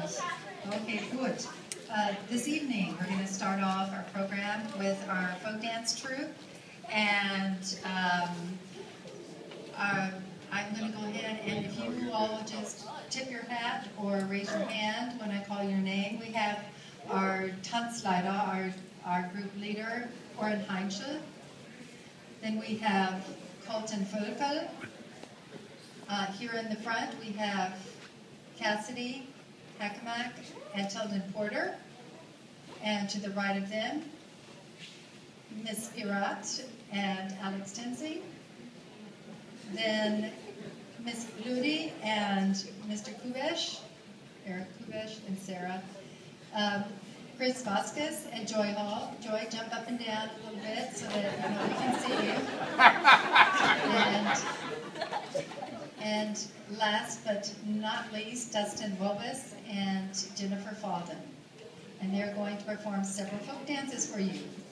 Yes. Okay, good. This evening, we're going to start off our program with our folk dance troupe, and I'm going to go ahead and if you all would just tip your hat or raise your hand when I call your name. We have our Tanzleiter, our group leader, Oren Heinschel. Then we have Colton Völkel. Here in the front, we have Cassidy Hackamak and Tilden Porter. And to the right of them, Miss Pirat and Alex Tinsey. Then Miss Ludi and Mr. Kubesh, Eric Kubesh and Sarah. Chris Vasquez and Joy Hall. Joy, jump up and down a little bit so that we can see you. And last but not least, Dustin Wobus and Jennifer Falden. And they're going to perform several folk dances for you.